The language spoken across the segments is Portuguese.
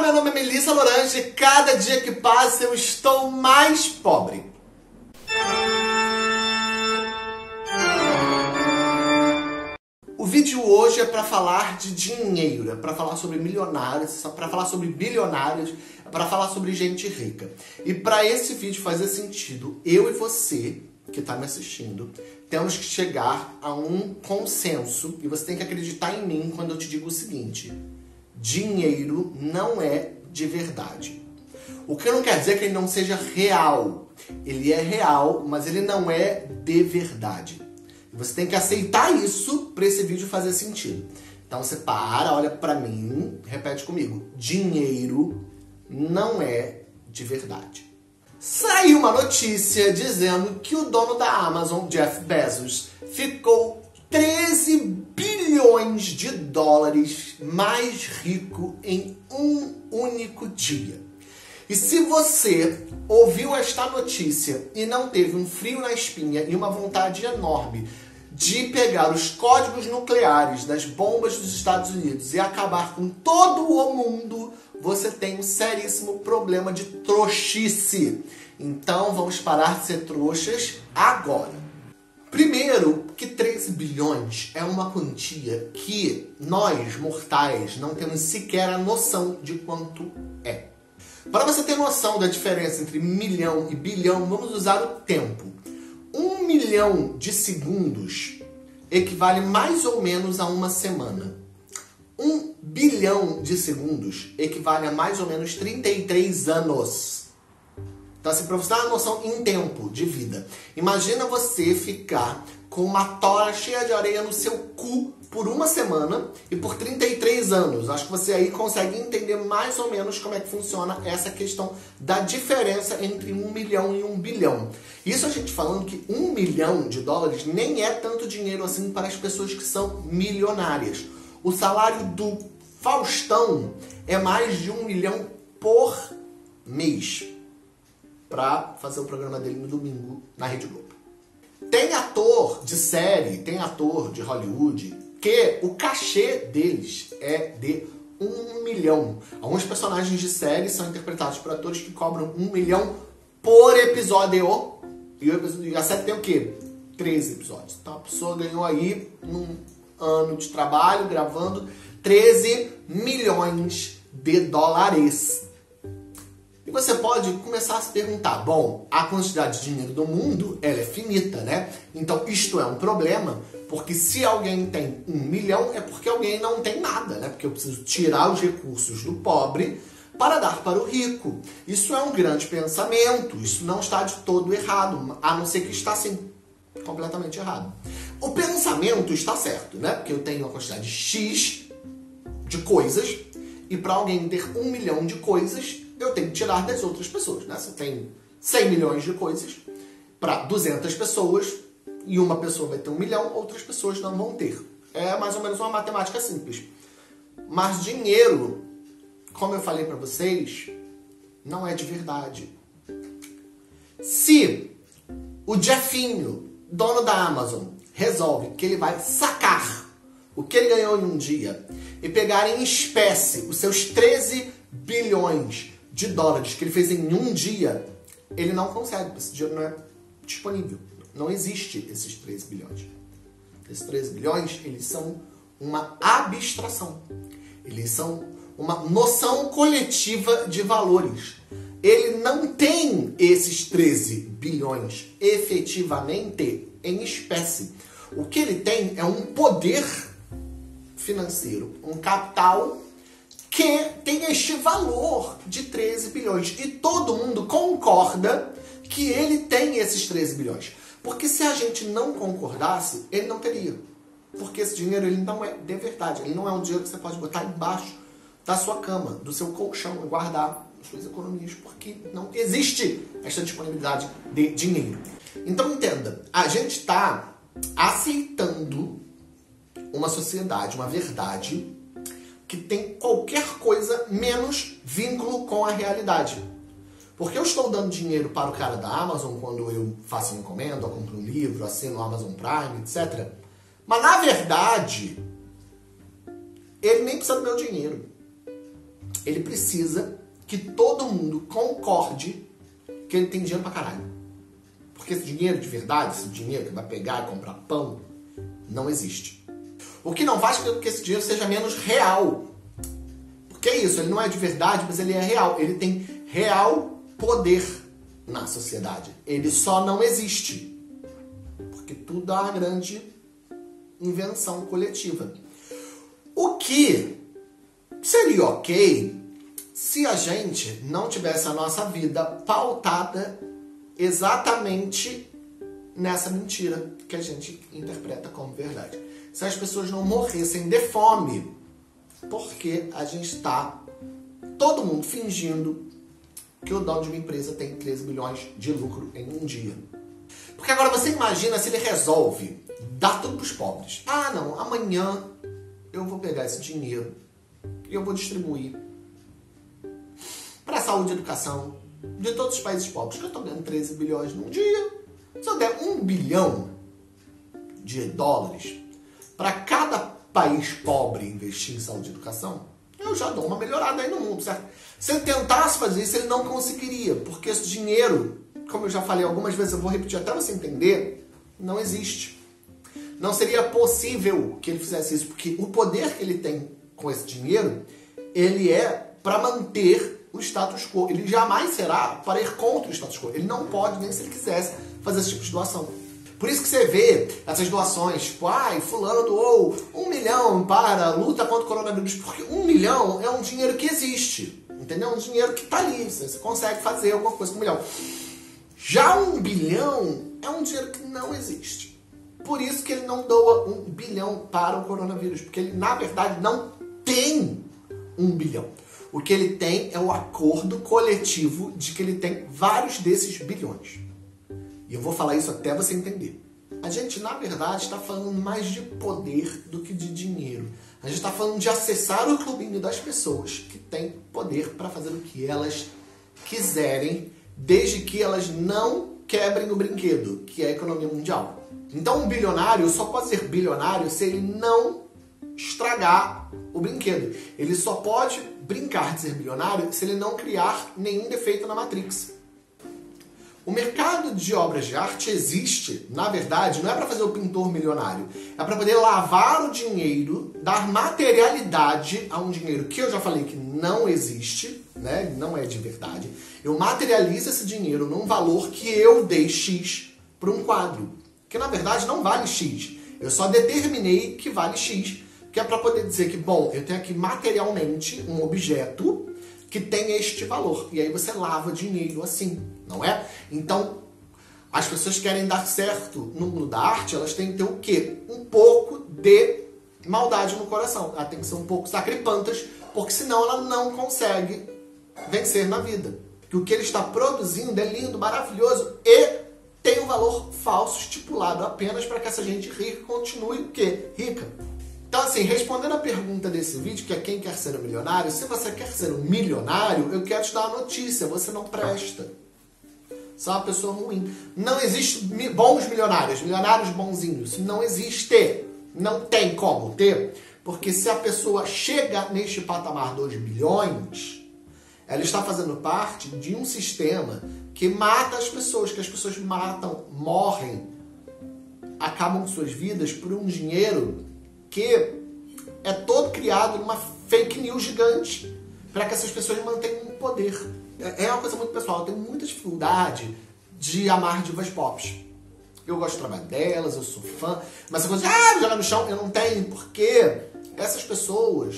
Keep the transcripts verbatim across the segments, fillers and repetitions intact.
meu nome é Melissa Lorange e cada dia que passa eu estou mais pobre. O vídeo hoje é para falar de dinheiro, é para falar sobre milionários, é para falar sobre bilionários, é para falar sobre gente rica. E para esse vídeo fazer sentido, eu e você que está me assistindo, temos que chegar a um consenso e você tem que acreditar em mim quando eu te digo o seguinte: dinheiro não é de verdade. O que não quer dizer que ele não seja real. Ele é real, mas ele não é de verdade. Você tem que aceitar isso para esse vídeo fazer sentido. Então você para, olha para mim, repete comigo: dinheiro não é de verdade. Saiu uma notícia dizendo que o dono da Amazon, Jeff Bezos, ficou treze bilhões de dólares mais rico em um único dia. E se você ouviu esta notícia e não teve um frio na espinha e uma vontade enorme de pegar os códigos nucleares das bombas dos Estados Unidos e acabar com todo o mundo, você tem um seríssimo problema de trouxice. Então vamos parar de ser trouxas agora. Primeiro, que treze bilhões é uma quantia que nós, mortais, não temos sequer a noção de quanto é. Para você ter noção da diferença entre milhão e bilhão, vamos usar o tempo. Um milhão de segundos equivale mais ou menos a uma semana. Um bilhão de segundos equivale a mais ou menos trinta e três anos. Então, assim, para você dar uma noção em tempo de vida, imagina você ficar com uma tora cheia de areia no seu cu por uma semana e por trinta e três anos. Acho que você aí consegue entender mais ou menos como é que funciona essa questão da diferença entre um milhão e um bilhão. Isso a gente falando que um milhão de dólares nem é tanto dinheiro assim para as pessoas que são milionárias. O salário do Faustão é mais de um milhão por mês para fazer o programa dele no domingo na Rede Globo. Tem ator de série, tem ator de Hollywood que o cachê deles é de um milhão. Alguns personagens de série são interpretados por atores que cobram um milhão por episódio. E a série tem o quê? treze episódios. Então a pessoa ganhou aí, num ano de trabalho, gravando, treze milhões de dólares. E você pode começar a se perguntar, bom, a quantidade de dinheiro do mundo, ela é finita, né? Então isto é um problema, porque se alguém tem um milhão, é porque alguém não tem nada, né? Porque eu preciso tirar os recursos do pobre para dar para o rico. Isso é um grande pensamento, isso não está de todo errado, a não ser que está, assim, completamente errado. O pensamento está certo, né? Porque eu tenho uma quantidade X de coisas, e para alguém ter um milhão de coisas, eu tenho que tirar das outras pessoas, né? Se eu tenho cem milhões de coisas para duzentas pessoas e uma pessoa vai ter um milhão, outras pessoas não vão ter. É mais ou menos uma matemática simples. Mas dinheiro, como eu falei para vocês, não é de verdade. Se o Jeffinho, dono da Amazon, resolve que ele vai sacar o que ele ganhou em um dia e pegar em espécie os seus treze bilhões de dólares que ele fez em um dia, ele não consegue, esse dinheiro não é disponível. Não existe esses treze bilhões. Esses treze bilhões, eles são uma abstração. Eles são uma noção coletiva de valores. Ele não tem esses treze bilhões efetivamente em espécie. O que ele tem é um poder financeiro, um capital que tem este valor de treze bilhões. E todo mundo concorda que ele tem esses treze bilhões. Porque se a gente não concordasse, ele não teria. Porque esse dinheiro ele não é de verdade. Ele não é um dinheiro que você pode botar embaixo da sua cama, do seu colchão e guardar as suas economias. Porque não existe essa disponibilidade de dinheiro. Então entenda, a gente está aceitando uma sociedade, uma verdade que tem qualquer coisa menos vínculo com a realidade. Porque eu estou dando dinheiro para o cara da Amazon quando eu faço uma encomenda, eu compro um livro, assino o Amazon Prime, etcétera. Mas na verdade, ele nem precisa do meu dinheiro. ele precisa que todo mundo concorde que ele tem dinheiro pra caralho. Porque esse dinheiro de verdade, esse dinheiro que vai pegar e comprar pão, não existe. O que não faz com que esse dinheiro seja menos real. Porque é isso, ele não é de verdade, mas ele é real. Ele tem real poder na sociedade. Ele só não existe. Porque tudo é uma grande invenção coletiva. O que seria ok se a gente não tivesse a nossa vida pautada exatamente nessa mentira que a gente interpreta como verdade. Se as pessoas não morressem de fome, porque a gente está, todo mundo fingindo que o dono de uma empresa tem treze bilhões de lucro em um dia. Porque agora você imagina se ele resolve dar tudo para os pobres. Ah, não, amanhã eu vou pegar esse dinheiro e eu vou distribuir para a saúde e educação de todos os países pobres. Eu estou ganhando treze bilhões num dia. Se eu der um bilhão de dólares para cada país pobre investir em saúde e educação, eu já dou uma melhorada aí no mundo, certo? Se ele tentasse fazer isso, ele não conseguiria, porque esse dinheiro, como eu já falei algumas vezes, eu vou repetir até você entender, não existe. Não seria possível que ele fizesse isso, porque o poder que ele tem com esse dinheiro, ele é para manter o status quo. Ele jamais será para ir contra o status quo. Ele não pode, nem se ele quisesse, fazer esse tipo de doação. Por isso que você vê essas doações, tipo, ai, fulano doou um milhão para a luta contra o coronavírus, porque um milhão é um dinheiro que existe, entendeu? Um dinheiro que está ali, você consegue fazer alguma coisa com um milhão. Já um bilhão é um dinheiro que não existe. Por isso que ele não doa um bilhão para o coronavírus, porque ele, na verdade, não tem um bilhão. O que ele tem é o acordo coletivo de que ele tem vários desses bilhões. E eu vou falar isso até você entender. A gente, na verdade, está falando mais de poder do que de dinheiro. A gente está falando de acessar o clubinho das pessoas que têm poder para fazer o que elas quiserem, desde que elas não quebrem o brinquedo, que é a economia mundial. Então, um bilionário só pode ser bilionário se ele não estragar o brinquedo. Ele só pode brincar de ser bilionário se ele não criar nenhum defeito na Matrix. O mercado de obras de arte existe, na verdade, não é para fazer o pintor milionário. É para poder lavar o dinheiro, dar materialidade a um dinheiro que eu já falei que não existe, né? Não é de verdade. Eu materializo esse dinheiro num valor que eu dei X para um quadro, que na verdade não vale X. Eu só determinei que vale X, que é para poder dizer que, bom, eu tenho aqui materialmente um objeto que tem este valor. E aí você lava dinheiro assim, não é? Então, as pessoas querem dar certo no mundo da arte, elas têm que ter o quê? Um pouco de maldade no coração. Ela tem que ser um pouco sacripantas, porque senão ela não consegue vencer na vida. Porque o que ele está produzindo é lindo, maravilhoso e tem um valor falso estipulado apenas para que essa gente rica continue o quê? Rica. Então, assim, respondendo a pergunta desse vídeo, que é quem quer ser um milionário, se você quer ser um milionário, eu quero te dar uma notícia, você não presta. Você é uma pessoa ruim. Não existe bons milionários, milionários bonzinhos. Não existe. Não tem como ter. Porque se a pessoa chega neste patamar dos bilhões, ela está fazendo parte de um sistema que mata as pessoas, que as pessoas matam, morrem, acabam com suas vidas por um dinheiro que é todo criado numa fake news gigante para que essas pessoas mantenham o poder. É uma coisa muito pessoal, eu tenho muita dificuldade de amar divas pop. Eu gosto do trabalho delas, eu sou fã, mas essa coisa de ah, jogar no chão, eu não tenho, porque essas pessoas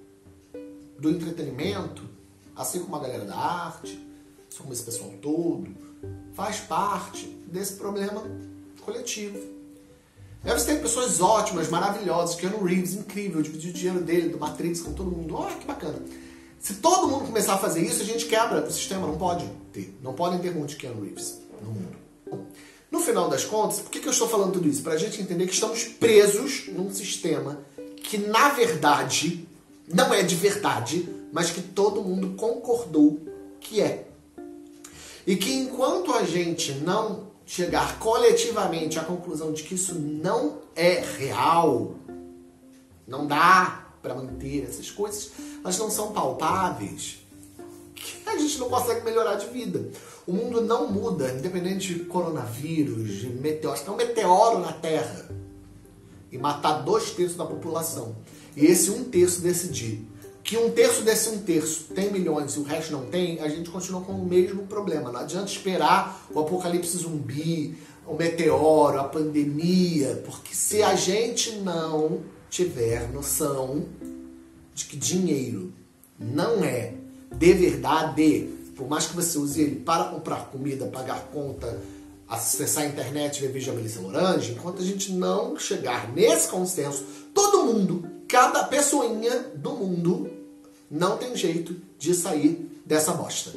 do entretenimento, assim como a galera da arte, assim como esse pessoal todo, faz parte desse problema coletivo. Aí você tem pessoas ótimas, maravilhosas, Keanu Reeves, incrível, dividir o dinheiro dele, do Matrix com todo mundo. Olha que bacana. Se todo mundo começar a fazer isso, a gente quebra o sistema, não pode ter. Não podem ter muitos Keanu Reeves no mundo. No final das contas, por que que eu estou falando tudo isso? Para a gente entender que estamos presos num sistema que, na verdade, não é de verdade, mas que todo mundo concordou que é. E que enquanto a gente não chegar coletivamente à conclusão de que isso não é real, não dá para manter essas coisas, mas não são palpáveis, que a gente não consegue melhorar de vida. O mundo não muda, independente de coronavírus, de meteoros. Tem um meteoro na Terra e matar dois terços da população. E esse um terço decidir que um terço desse um terço tem milhões e o resto não tem, a gente continua com o mesmo problema. Não adianta esperar o apocalipse zumbi, o meteoro, a pandemia, porque se a gente não tiver noção de que dinheiro não é de verdade, por mais que você use ele para comprar comida, pagar conta, acessar a internet, ver vídeo da Melissa Lorange, enquanto a gente não chegar nesse consenso, todo mundo, cada pessoinha do mundo, não tem jeito de sair dessa bosta.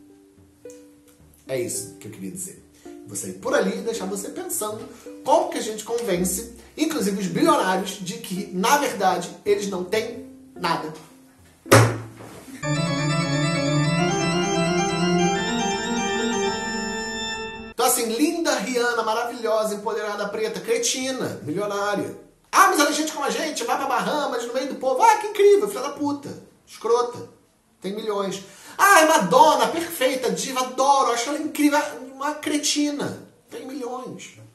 É isso que eu queria dizer. Vou sair por ali e deixar você pensando como que a gente convence, inclusive os bilionários, de que, na verdade, eles não têm nada. Então assim, linda, Rihanna, maravilhosa, empoderada, preta, cretina, milionária. Ah, mas ela é gente como a gente, vai pra Bahamas, no meio do povo. Ah, que incrível, filha da puta, escrota, tem milhões. Ah, é Madonna, perfeita, diva, adoro, acho ela incrível, uma cretina, tem milhões.